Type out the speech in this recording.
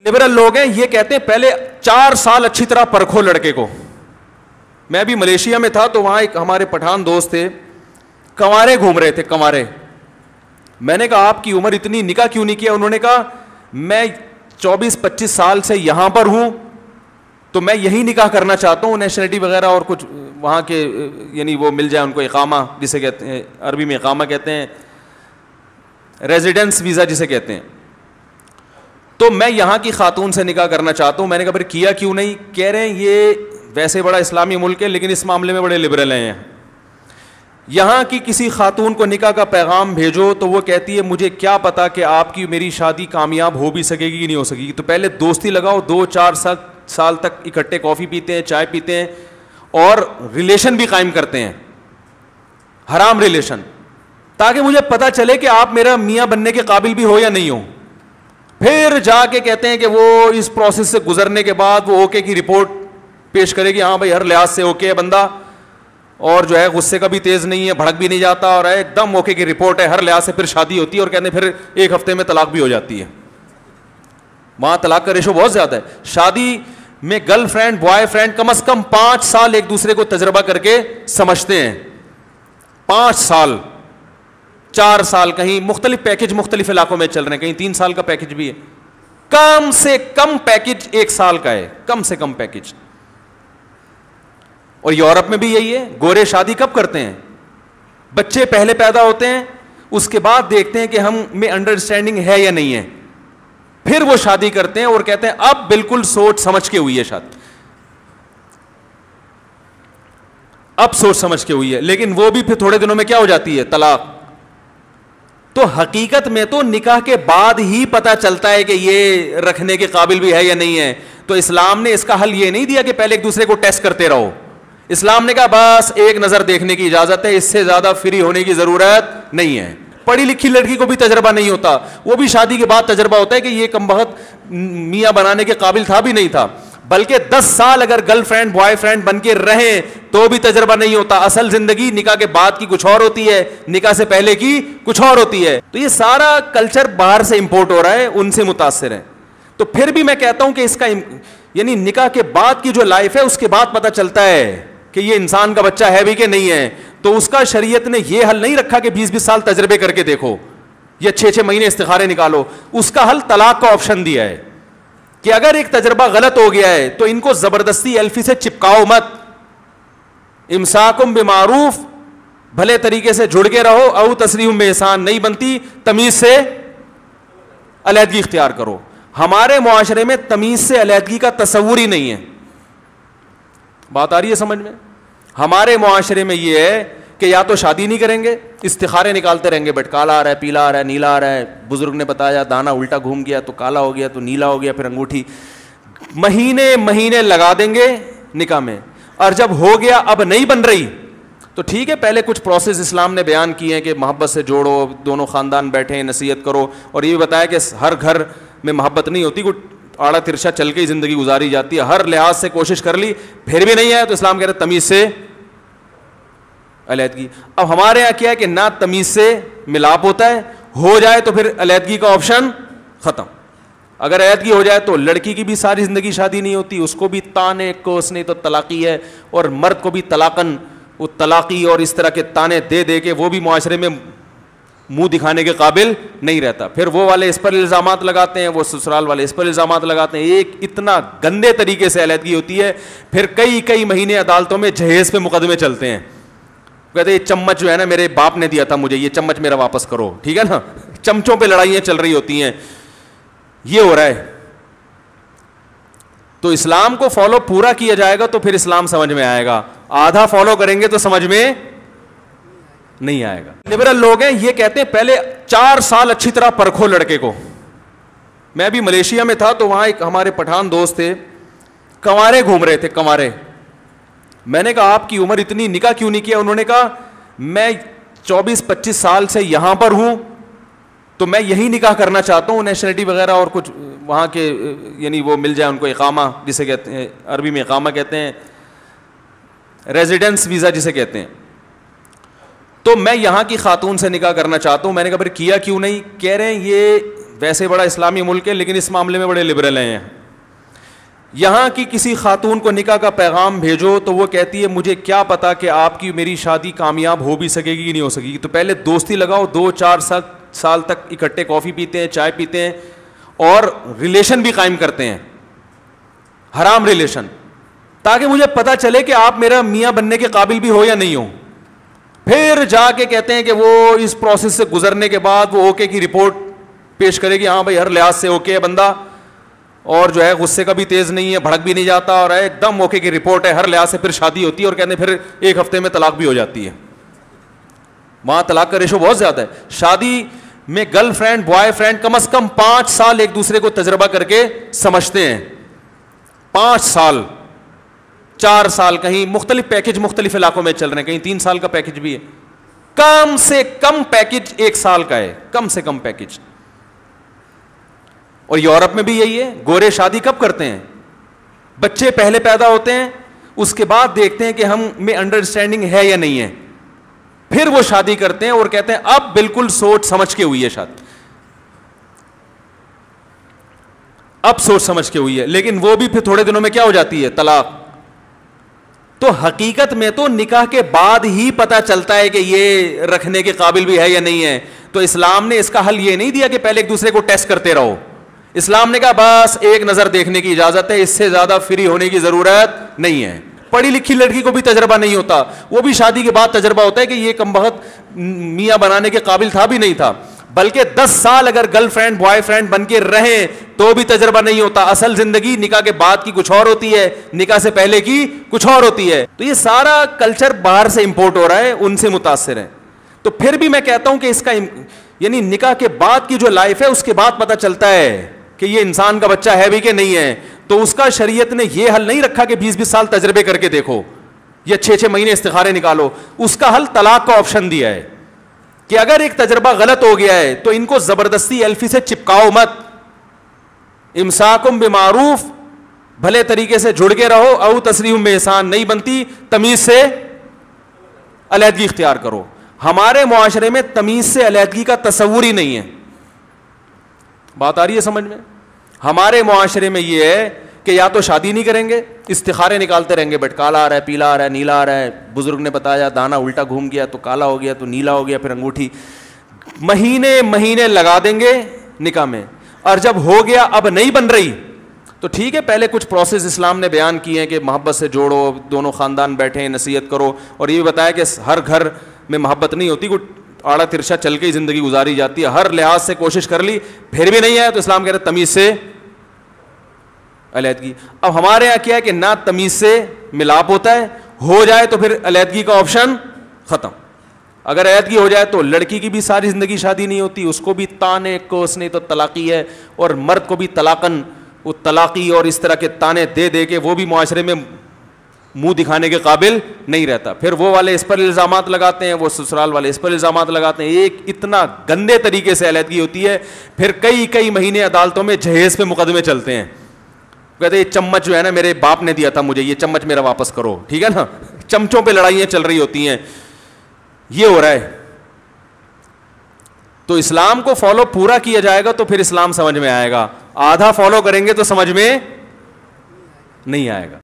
Liberal لوگ ہیں یہ کہتے ہیں پہلے 4 سال اچھی طرح پرکھو لڑکے کو. میں ابھی ملیشیا میں تھا تو وہاں ایک ہمارے پٹھان دوست تھے, کنوارے گھوم رہے تھے, کنوارے. میں نے کہا آپ کی عمر اتنی, نکاح کیوں نہیں کیا؟ انہوں نے کہا میں 24-25 سال سے یہاں پر ہوں تو میں یہی نکاح کرنا چاہتا ہوں, نیشنلٹی وغیرہ اور کچھ وہاں کے یعنی وہ مل جائے ان کو, اقامہ جسے کہتے ہیں عربی میں اقامہ کہتے ہیں, ریزیڈنس ویزا جسے کہتے ہیں. تو میں یہاں کی خاتون سے نکاح کرنا چاہتا ہوں. میں نے کہا پھر کیا کیوں نہیں؟ کہہ رہے ہیں یہ ویسے بڑا اسلامی ملک ہے لیکن اس معاملے میں بڑے لبرل ہیں. یہاں کی کسی خاتون کو نکاح کا پیغام بھیجو تو وہ کہتی ہے مجھے کیا پتا کہ آپ کی میری شادی کامیاب ہو بھی سکے گی کہ نہیں ہو سکے گی. تو پہلے دوستی لگاؤ, 2-4 سال تک اکٹھے کافی پیتے ہیں, چائے پیتے ہیں اور ریلیشن بھی قائم کرتے ہیں, حرام ریلیشن, تاکہ مجھے پتا چلے کہ آپ میرا میاں بننے کے قابل بھی ہو یا نہیں ہو. پھر جا کے کہتے ہیں کہ وہ اس پروسیس سے گزرنے کے بعد وہ اوکے کی رپورٹ پیش کرے گی, ہاں بھائی ہر لحاظ سے اوکے ہے بندہ, اور جو ہے غصے کا بھی تیز نہیں ہے, بھڑک بھی نہیں جاتا, اور ایک دم اوکے کی رپورٹ ہے ہر لحاظ سے. پھر شادی ہوتی ہے اور کہتے ہیں پھر 1 ہفتے میں طلاق بھی ہو جاتی ہے. وہاں طلاق کا ریشو بہت زیادہ ہے. شادی میں گرل فرینڈ بوائے فرینڈ کم از کم 5 سال ایک دوسرے کو تجربہ کر کے سمجھتے ہیں. 5 سال 4 سال, کہیں مختلف پیکج مختلف علاقوں میں چل رہے ہیں, کہیں 3 سال کا پیکج بھی ہے. کم سے کم پیکج 1 سال کا ہے, کم سے کم پیکج. اور یورپ میں بھی یہی ہے. گورے شادی کب کرتے ہیں؟ بچے پہلے پیدا ہوتے ہیں, اس کے بعد دیکھتے ہیں کہ ہم میں انڈرسٹینڈنگ ہے یا نہیں ہے, پھر وہ شادی کرتے ہیں اور کہتے ہیں اب بالکل سوچ سمجھ کے ہوئی ہے شادی, اب سوچ سمجھ کے ہوئی ہے. لیکن وہ بھی پھر تھوڑے دنوں میں کیا ہو جاتی ہے؟ طلاق. تو حقیقت میں تو نکاح کے بعد ہی پتا چلتا ہے کہ یہ رکھنے کے قابل بھی ہے یا نہیں ہے. تو اسلام نے اس کا حل یہ نہیں دیا کہ پہلے ایک دوسرے کو ٹیسٹ کرتے رہو. اسلام نے کہا بس ایک نظر دیکھنے کی اجازت ہے, اس سے زیادہ فری ہونے کی ضرورت نہیں ہے. پڑھی لکھی لڑکی کو بھی تجربہ نہیں ہوتا, وہ بھی شادی کے بعد تجربہ ہوتا ہے کہ یہ کم بخت میاں بنانے کے قابل تھا بھی نہیں تھا. بلکہ 10 سال اگر گرل فرینڈ بوائے فرینڈ بن کے رہیں تو بھی تجربہ نہیں ہوتا. اصل زندگی نکاح کے بعد کی کچھ اور ہوتی ہے, نکاح سے پہلے کی کچھ اور ہوتی ہے. تو یہ سارا کلچر باہر سے امپورٹ ہو رہا ہے, ان سے متاثر ہے. تو پھر بھی میں کہتا ہوں کہ اس کا یعنی نکاح کے بعد کی جو لائف ہے اس کے بعد پتہ چلتا ہے کہ یہ انسان کا بچہ ہے بھی کہ نہیں ہے. تو اس کا شریعت نے یہ حل نہیں رکھا کہ 20-20 سال تجربے کر کے دیکھو یا 6-6 مہینے استخارے نکالو. اس کا حل طلاق کا آپشن دیا ہے کہ اگر ایک تجربہ غلط ہو گیا ہے تو ان کو زبردستی ایلفی سے چپکاؤ مت. امساکم بمعروف, بھلے طریقے سے جڑ کے رہو, او تسریحم باحسان, نہیں بنتی تمیز سے علیحدگی اختیار کرو. ہمارے معاشرے میں تمیز سے علیحدگی کا تصور ہی نہیں ہے. بات آ رہی ہے سمجھ میں؟ ہمارے معاشرے میں یہ ہے کہ یا تو شادی نہیں کریں گے, استخارے نکالتے رہیں گے, بٹ کالا آ رہا ہے, پیلا آ رہا ہے, نیلا آ رہا ہے, بزرگ نے بتایا دانا الٹا گھوم گیا تو کالا ہو گیا, تو نیلا ہو گیا, پھر انگوٹھی. مہینے لگا دیں گے نکاح میں, اور جب ہو گیا اب نہیں بن رہی تو ٹھیک ہے, پہلے کچھ پروسیس اسلام نے بیان کیے ہیں کہ محبت سے جوڑو, دونوں خاندان بیٹھیں, نصیحت کرو, اور یہ بھی بتایا کہ ہر گھر میں محبت نہیں ہوتی, کوئی آڑا ترشا چل کے ہی زندگی گزاری جاتی ہے. ہر لحاظ سے کوشش کر لی پھر بھی نہیں ہے تو اسلام کہہ رہے تمیز سے علیحدگی. اب ہمارے یہاں کیا ہے کہ نہ تمیز سے ملاپ ہوتا ہے, ہو جائے تو پھر علیحدگی کا آپشن ختم. اگر علیحدگی ہو جائے تو لڑکی کی بھی ساری زندگی شادی نہیں ہوتی, اس کو بھی تانے کوس نہیں تو طلاقی ہے, اور مرد کو بھی طلاقن وہ طلاقی اور اس طرح کے تانے دے دے کے وہ بھی معاشرے میں منہ دکھانے کے قابل نہیں رہتا. پھر وہ والے اس پر الزامات لگاتے ہیں, وہ سسرال والے اس پر الزامات لگاتے ہیں. ایک اتنا گندے طریقے سے علیحدگی ہوتی ہے, پھر کئی مہینے عدالتوں میں جہیز پہ مقدمے چلتے ہیں. کہتے ہیں یہ چمچ جو ہے نا میرے باپ نے دیا تھا مجھے, یہ چمچ میرا واپس کرو, ٹھیک ہے نا. چمچوں پہ لڑائیاں چل رہی ہوتی ہیں, یہ ہو رہا ہے. تو اسلام کو فالو پورا کیا جائے گا تو پھر اسلام سمجھ میں آئے گا, آدھا فالو کریں گے تو سمجھ میں نہیں آئے گا. لبرل لوگ ہیں یہ کہتے ہیں پہلے 4 سال اچھی طرح پرکھو لڑکے کو. میں ابھی ملیشیا میں تھا تو وہاں ایک ہمارے پٹھان دوست تھے, کنوارے گھوم رہے تھے, کنوارے. میں نے کہا آپ کی عمر اتنی, نکاح کیوں نہیں کیا؟ انہوں نے کہا میں 24-25 سال سے یہاں پر ہوں تو میں یہی نکاح کرنا چاہتا ہوں, نیشنلٹی وغیرہ اور کچھ وہاں کے یعنی وہ مل جائے ان کو, اقامہ جسے کہتے ہیں عربی میں اقامہ کہتے ہیں, ریزیڈنس ویزا جسے کہتے ہیں. تو میں یہاں کی خاتون سے نکاح کرنا چاہتا ہوں. میں نے کہا پھر کیا کیوں نہیں؟ کہہ رہے ہیں یہ ویسے بڑا اسلامی ملک ہے لیکن اس معاملے میں بڑے لبرل ہیں. یہاں کی کسی خاتون کو نکاح کا پیغام بھیجو تو وہ کہتی ہے مجھے کیا پتا کہ آپ کی میری شادی کامیاب ہو بھی سکے گی کہ نہیں ہو سکے گی. تو پہلے دوستی لگاؤ, 2-4 سال تک اکٹھے کافی پیتے ہیں, چائے پیتے ہیں, اور ریلیشن بھی قائم کرتے ہیں, حرام ریلیشن, تاکہ مجھے پتا چلے کہ آپ میرا میاں بننے کے قابل بھی ہو یا نہیں ہو. پھر جا کے کہتے ہیں کہ وہ اس پروسیس سے گزرنے کے بعد وہ اوکے کی رپورٹ پیش کرے گی, ہاں بھائی ہر لحاظ سے اوکے ہے بندہ, اور جو ہے غصے کا بھی تیز نہیں ہے, بھڑک بھی نہیں جاتا, اور ایک دم اوکے کی رپورٹ ہے ہر لحاظ سے. پھر شادی ہوتی ہے اور کہتے ہیں پھر 1 ہفتے میں طلاق بھی ہو جاتی ہے. وہاں طلاق کا ریشو بہت زیادہ ہے. شادی میں گرل فرینڈ بوائے فرینڈ کم از کم 5 سال ایک دوسرے کو تجربہ کر کے سمجھتے ہیں. 5 سال 4 سال, کہیں مختلف پیکج مختلف علاقوں میں چل رہے ہیں, کہیں 3 سال کا پیکج بھی ہے. کم سے کم پیکج 1 سال کا ہے, کم سے کم پیکج. اور یورپ میں بھی یہی ہے. گورے شادی کب کرتے ہیں؟ بچے پہلے پیدا ہوتے ہیں, اس کے بعد دیکھتے ہیں کہ ہم میں انڈرسٹینڈنگ ہے یا نہیں ہے, پھر وہ شادی کرتے ہیں اور کہتے ہیں اب بالکل سوچ سمجھ کے ہوئی ہے شادی, اب سوچ سمجھ کے ہوئی ہے. لیکن وہ بھی پھر تھوڑے دنوں میں کیا ہو جاتی ہے؟ طلاق. تو حقیقت میں تو نکاح کے بعد ہی پتہ چلتا ہے کہ یہ رکھنے کے قابل بھی ہے یا نہیں ہے. تو اسلام نے اس کا حل یہ نہیں دیا کہ پہلے ایک دوسرے کو ٹیسٹ کرتے رہو. اسلام نے کہا بس ایک نظر دیکھنے کی اجازت ہے, اس سے زیادہ فری ہونے کی ضرورت نہیں ہے. پڑھی لکھی لڑکی کو بھی تجربہ نہیں ہوتا, وہ بھی شادی کے بعد تجربہ ہوتا ہے کہ یہ کمبخت میاں بنانے کے قابل تھا بھی نہیں تھا, بلکہ 10 سال اگر گرل فرینڈ بوائے فرینڈ بن کے رہیں تو بھی تجربہ نہیں ہوتا. اصل زندگی نکاح کے بعد کی کچھ اور ہوتی ہے, نکاح سے پہلے کی کچھ اور ہوتی ہے. تو یہ سارا کلچر باہر سے امپورٹ ہو رہا ہے, ان سے متاثر ہے. تو پھر بھی میں کہتا ہوں کہ اس کا یعنی نکاح کے بعد کی جو لائف ہے اس کے بعد پتہ چلتا ہے کہ یہ انسان کا بچہ ہے بھی کہ نہیں ہے. تو اس کا شریعت نے یہ حل نہیں رکھا کہ 20-20 سال تجربے کر کے دیکھو یا 6-6 مہینے استخارے نکالو. اس کا حل طلاق کا آپشن دیا ہے کہ اگر ایک تجربہ غلط ہو گیا ہے تو ان کو زبردستی ایلفی سے چپکاؤ مت. امساکم بمعروف, بھلے طریقے سے جڑ کے رہو, او تسریح باحسان, نہیں بنتی تمیز سے علیحدگی اختیار کرو. ہمارے معاشرے میں تمیز سے علیحدگی کا تصور ہی نہیں ہے. بات آ رہی ہے سمجھ میں؟ ہمارے معاشرے میں یہ ہے کہ یا تو شادی نہیں کریں گے, استخارے نکالتے رہیں گے, بٹ کالا آ رہا ہے, پیلا آ رہا ہے, نیلا آ رہا ہے. بزرگ نے بتایا دانا الٹا گھوم گیا تو کالا ہو گیا, تو نیلا ہو گیا, پھر انگوٹھی. مہینے لگا دیں گے نکاح میں, اور جب ہو گیا اب نہیں بن رہی تو ٹھیک ہے, پہلے کچھ پروسیس اسلام نے بیان کیے ہیں کہ محبت سے جوڑو, دونوں خاندان بیٹھیں, نصیحت کرو, اور یہ بھی بتایا کہ ہر گھر میں محبت نہیں ہوتی, کوئی آڑا ترشا چل کے ہی زندگی گزاری جاتی ہے. ہر لحاظ سے کوشش کر لی پھر بھی نہیں آیا تو اسلام کہہ رہے تمیز سے علیحدگی. اب ہمارے یہاں کیا ہے کہ نہ تمیز سے ملاپ ہوتا ہے, ہو جائے تو پھر علیحدگی کا آپشن ختم. اگر علیحدگی ہو جائے تو لڑکی کی بھی ساری زندگی شادی نہیں ہوتی, اس کو بھی تانے کوسنے تو طلاقی ہے, اور مرد کو بھی طلاقن وہ طلاقی اور اس طرح کے تانے دے دے کے وہ بھی معاشرے میں منہ دکھانے کے قابل نہیں رہتا. پھر وہ والے اس پر الزامات لگاتے ہیں, وہ سسرال والے اس پر الزامات لگاتے ہیں. ایک اتنا گندے طریقے سے علیحدگی ہوتی ہے, پھر کئی مہینے عدالتوں میں جہیز پہ مقدمے چلتے ہیں. کہتے ہیں یہ چمچ جو ہے نا میرے باپ نے دیا تھا مجھے, یہ چمچ میرا واپس کرو, ٹھیک ہے نا. چمچوں پہ لڑائیاں چل رہی ہوتی ہیں, یہ ہو رہا ہے. تو اسلام کو فالو پورا کیا جائے گا تو پھر اسلام سمجھ میں آئے گا, آدھا فالو کریں گے تو سمجھ میں نہیں آئے گا.